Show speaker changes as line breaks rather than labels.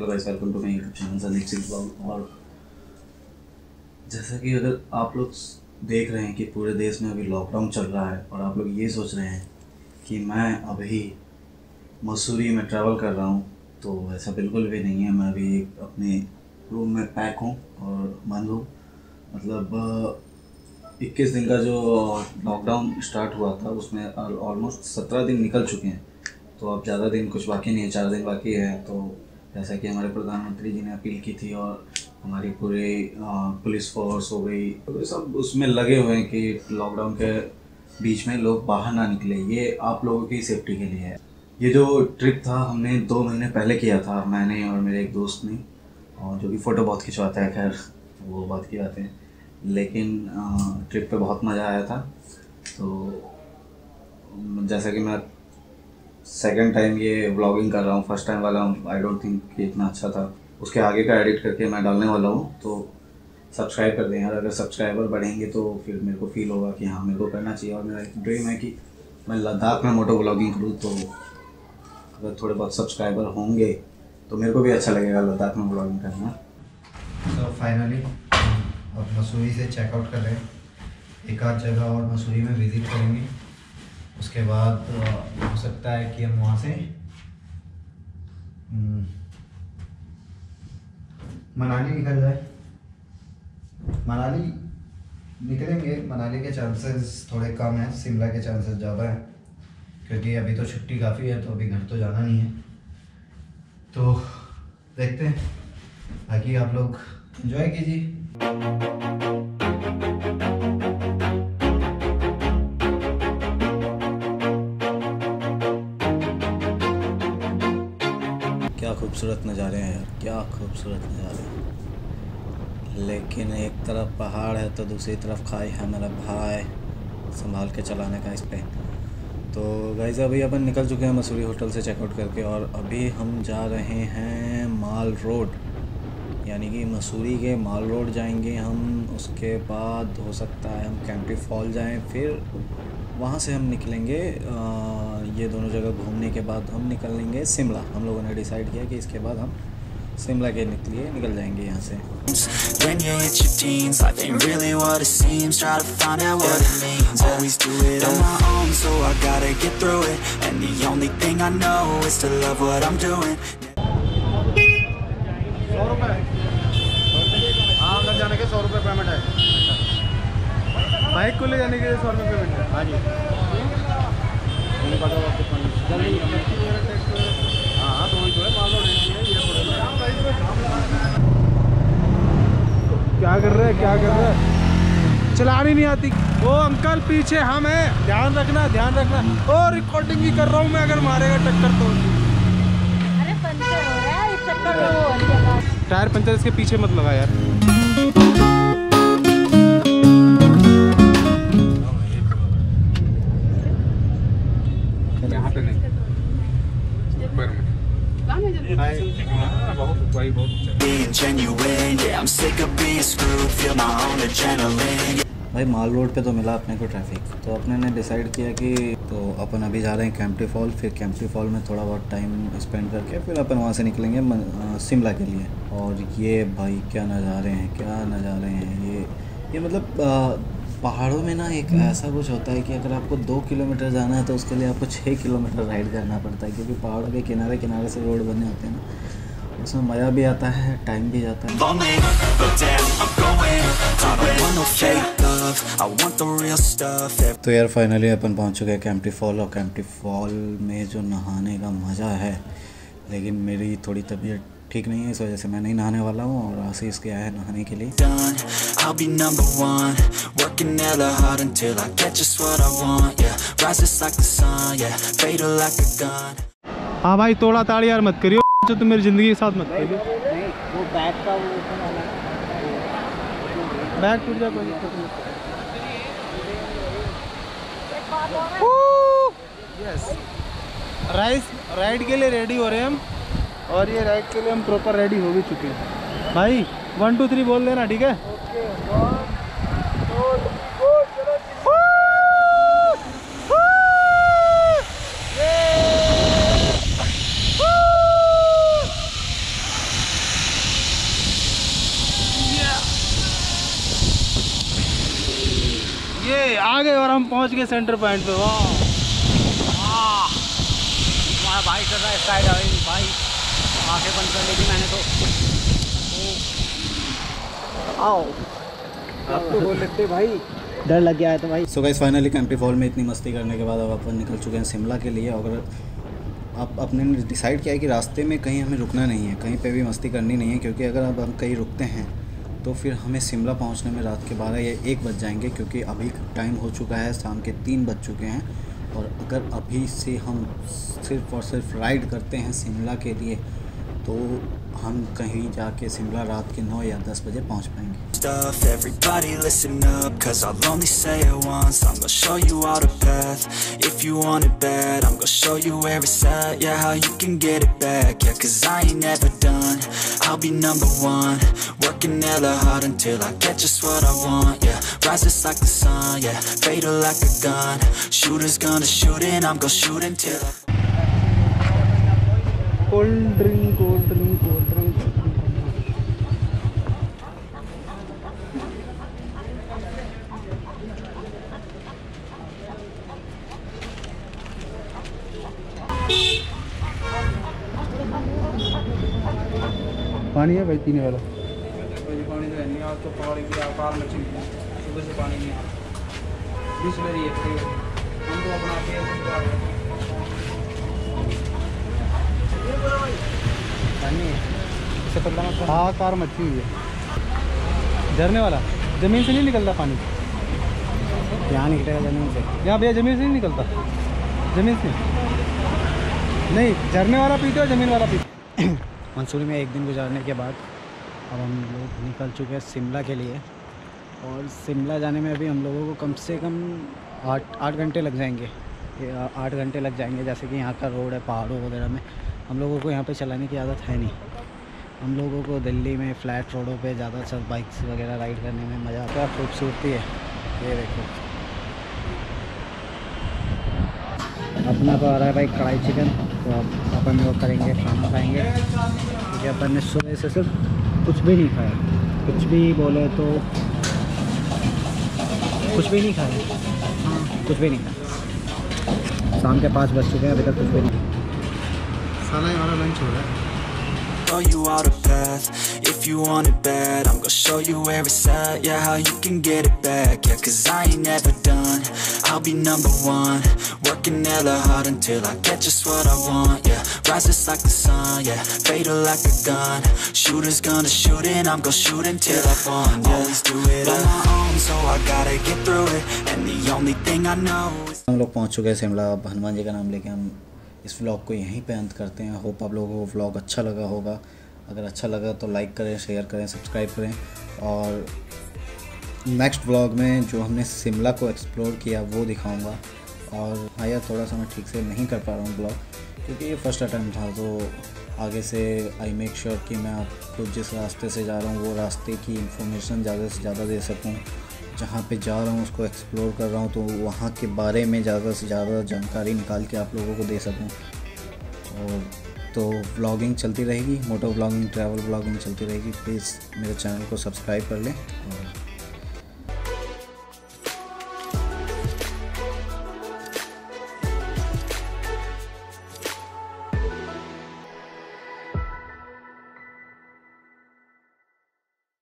Hello guys, welcome to my YouTube channel Sandeep Singh blog. और जैसा कि अगर आप लोग देख रहे हैं कि पूरे देश में अभी लॉकडाउन चल रहा है और आप लोग ये सोच रहे हैं कि मैं अभी मसूरी में ट्रैवल कर रहा हूँ, तो ऐसा बिल्कुल भी नहीं है। मैं अभी अपने रूम में पैक हूँ और बंद हूँ। मतलब 21 दिन का जो लॉकडाउन स्टार्ट हुआ था उसमें ऑलमोस्ट 17 दिन निकल चुके हैं, तो अब ज़्यादा दिन कुछ बाकी नहीं है, 4 दिन बाकी है। तो जैसा कि हमारे प्रधानमंत्री जी ने अपील की थी और हमारी पूरी पुलिस फोर्स हो गई, तो सब उसमें लगे हुए हैं कि लॉकडाउन के बीच में लोग बाहर ना निकले। ये आप लोगों की सेफ्टी के लिए है। ये जो ट्रिप था हमने 2 महीने पहले किया था, मैंने और मेरे एक दोस्त ने, और जो कि फ़ोटो बहुत खिंचवाता है, खैर वो बात की बात है। लेकिन ट्रिप पे बहुत मज़ा आया था। तो जैसा कि मैं सेकंड टाइम ये व्लॉगिंग कर रहा हूँ, फर्स्ट टाइम वाला आई डोंट थिंक कि इतना अच्छा था। उसके आगे का एडिट करके मैं डालने वाला हूँ, तो सब्सक्राइब कर दें यार। अगर सब्सक्राइबर बढ़ेंगे तो फिर मेरे को फील होगा कि हाँ, मेरे को करना चाहिए। और मेरा एक ड्रीम है कि मैं लद्दाख में मोटो व्लॉगिंग करूँ, तो अगर थोड़े बहुत सब्सक्राइबर होंगे तो मेरे को भी अच्छा लगेगा लद्दाख में व्लॉगिंग करना।
तो फाइनली अब मसूरी से चेकआउट कर रहे हैं। एक आध जगह और मसूरी में विज़िट करेंगे, उसके बाद हो सकता है कि हम वहाँ से मनाली निकल जाए। मनाली निकलेंगे, मनाली के चांसेस थोड़े कम हैं, शिमला के चांसेस ज़्यादा हैं, क्योंकि अभी तो छुट्टी काफ़ी है, तो अभी घर तो जाना नहीं है। तो देखते हैं, बाकी आप लोग एंजॉय कीजिए।
क्या खूबसूरत नज़ारे हैं यार, क्या खूबसूरत नज़ारे हैं। लेकिन एक तरफ पहाड़ है तो दूसरी तरफ खाई है मेरा भाई, संभाल के चलाने का इस पे। तो गाइस अभी अपन निकल चुके हैं मसूरी होटल से चेकआउट करके, और अभी हम जा रहे हैं माल रोड, यानी कि मसूरी के माल रोड जाएंगे हम। उसके बाद हो सकता है हम कैंपटी फॉल जाएं, फिर वहाँ से हम निकलेंगे। ये दोनों जगह घूमने के बाद हम निकलेंगे शिमला। हम लोगों ने डिसाइड किया कि इसके बाद हम शिमला के लिए निकल जाएंगे यहाँ से।
When you hit your teens, life ain't really what it seems. Try to find out what it means. Always do it on my own, so I gotta get through it. And the only thing I know is to love what I'm doing.
100 रुपये, हाँ अंदर जाने के 100 रुपये payment है। Bike को ले जाने के 100 रुपये पेमेंट है। हाँ जी, हाँ तो वही तो है, मान लो क्या कर रहे हैं, क्या कर रहे हैं, चलानी नहीं आती। वो अंकल पीछे हम हैं, ध्यान रखना, ध्यान रखना। ओ रिकॉर्डिंग भी कर रहा हूँ मैं, अगर मारेगा टक्कर तो।
अरे पंचर हो रहा है, इस चक्कर में वो हो जाएगा।
टायर पंचर इसके पीछे मत लगा यार। यहाँ पे नहीं,
Being genuine, yeah, I'm sick of being screwed. Feel my own adrenaline.
भाई माल रोड पे तो मिला अपने को ट्रैफिक, तो अपने ने डिसाइड किया कि तो अपन अभी जा रहे हैं कैंपटी फॉल। फिर कैंपटी फॉल में थोड़ा बहुत टाइम स्पेंड करके फिर अपन वहाँ से निकलेंगे शिमला के लिए। और ये भाई क्या नज़ारे हैं, क्या नज़ारे हैं। ये मतलब पहाड़ों में ना एक ऐसा कुछ होता है कि अगर आपको 2 किलोमीटर जाना है तो उसके लिए आपको 6 किलोमीटर राइड करना पड़ता है, क्योंकि पहाड़ों के किनारे किनारे से रोड बने होते हैं ना, उसमें मज़ा भी आता है, टाइम भी जाता है।
Lonely, but damn, I'm going. I don't want no fake love. I want the real stuff.
तो यार फाइनली अपन पहुंच चुके हैं कैंपटी फॉल। और कैंपटी फॉल में जो नहाने का मज़ा है, लेकिन मेरी थोड़ी तबीयत ठीक नहीं है, इस वजह से मैं नहीं नहाने वाला हूँ, और आशीष गया है नहाने के लिए।
Done. I'll be number one. Working hella hard until I get just what I want. Yeah, rises like the sun. Yeah, fatal like a gun.
हाँ भाई, तोड़ा ताड़ी यार मत करियो, जो तुम मेरी ज़िंदगी के साथ मत करियो।
वो बैग का वो
बैग टूट जाए कोई दिक्कत नहीं। यस, राइड के लिए रेडी हो रहे हैं हम, और ये राइड के लिए हम प्रॉपर रेडी हो भी चुके हैं। भाई 1 2 3 बोल देना, ठीक है?
आ गए और हम पहुंच गए सेंटर पॉइंट पे। वाह हमारा भाई कर रहा है स्काई डाइविंग। भाई आंखें बंद कर ली थी मैंने तो। आओ आप तो बोल सकते भाई, डर लग गया है तो भाई।
So guys finally Kempty fall में इतनी मस्ती करने के बाद अब अपन निकल चुके हैं शिमला के लिए। अगर अब अपने ने डिसाइड किया है कि रास्ते में कहीं हमें रुकना नहीं है, कहीं पे भी मस्ती करनी नहीं है, क्योंकि अगर अब हम कहीं रुकते हैं तो फिर हमें शिमला पहुंचने में रात के 12 या 1 बज जाएंगे, क्योंकि अभी टाइम हो चुका है, शाम के 3 बज चुके हैं। और अगर अभी से हम सिर्फ़ और सिर्फ राइड करते हैं शिमला के लिए तो हम कहीं जाके शिमला रात के 9 या 10 बजे पहुंच पाएंगे।
Everybody listen up, cause I'll only say it once. I'm gonna show you all the path. If you want it bad, I'm gonna show you where it's at. Yeah, how you can get it back. Yeah, cause I ain't never done. I'll be #1, working hella hard until I get just what I want. Yeah, rise just like the sun. Yeah, fatal like a gun. Shooters gonna shoot and I'm gonna shoot until I...
cold drink cold drink cold drink. पानी है भाई पीने वाला? पानी तो है नहीं आज तो, पहाड़ी की अकाल मची हुई है, सुबह से पानी नहीं है। बिस्लरी है हम तो अपना हाँ कार मची हुई है। झरने वाला ज़मीन से नहीं निकलता पानी,
यहाँ निकलेगा ज़मीन से।
यहाँ भैया ज़मीन से नहीं निकलता, ज़मीन से नहीं। झरने वाला पीते हो ज़मीन वाला पीते?
मंसूरी में 1 दिन गुजारने के बाद अब हम लोग निकल चुके हैं शिमला के लिए। और शिमला जाने में अभी हम लोगों को कम से कम 8 घंटे लग जाएंगे। 8 घंटे लग जाएंगे, जैसे कि यहाँ का रोड है पहाड़ों वगैरह में। हम लोगों को यहाँ पे चलाने की आदत है नहीं। हम लोगों को दिल्ली में फ्लैट रोडों पे ज़्यादातर बाइक्स वगैरह राइड करने में मज़ा आता है। खूबसूरती है, ये देखो। अपना तो आ रहा है भाई कढ़ाई चिकन, तो अब अपन लोग करेंगे, खाना खाएंगे, क्योंकि अपन ने सुबह से सिर्फ कुछ भी नहीं खाया। कुछ भी बोले तो कुछ भी नहीं खाया। हाँ, कुछ भी नहीं खाया। शाम के 5 बज चुके हैं, अभी तक कुछ भी नहीं। साला हमारा लंच हो रहा है।
Show you all the path. If you want it bad, I'm gonna show you where it's at. Yeah, how you can get it back. Yeah, cause I ain't never done. I'll be #1, working hella hard until I get just what I want. Yeah, rise just like the sun. Yeah, fatal like a gun. Shooters gonna shoot and I'm gonna shoot until I fall. Always do it on my own, so I gotta get through it. And the only thing I know is...
हम लोग पहुँच चुके हैं शिमला। अब हनुमान जी का नाम लेके हम इस व्लॉग को यहीं पे अंत करते हैं। होप आप लोगों को व्लॉग अच्छा लगा होगा। अगर अच्छा लगा तो लाइक करें, शेयर करें, सब्सक्राइब करें। और नेक्स्ट व्लॉग में जो हमने शिमला को एक्सप्लोर किया वो दिखाऊंगा। और हाँ यार, थोड़ा सा मैं ठीक से नहीं कर पा रहा हूँ ब्लॉग, क्योंकि ये फर्स्ट अटैम्प्ट था। तो आगे से आई मेक श्योर कि मैं आपको जिस रास्ते से जा रहा हूँ वो रास्ते की इन्फॉर्मेशन ज़्यादा से ज़्यादा दे सकूँ। जहाँ पे जा रहा हूँ उसको एक्सप्लोर कर रहा हूँ तो वहाँ के बारे में ज़्यादा से ज़्यादा जानकारी निकाल के आप लोगों को दे सकूँ। और तो व्लॉगिंग चलती रहेगी, मोटो व्लॉगिंग, ट्रैवल व्लॉगिंग चलती रहेगी। प्लीज़ मेरे चैनल को सब्सक्राइब कर लें और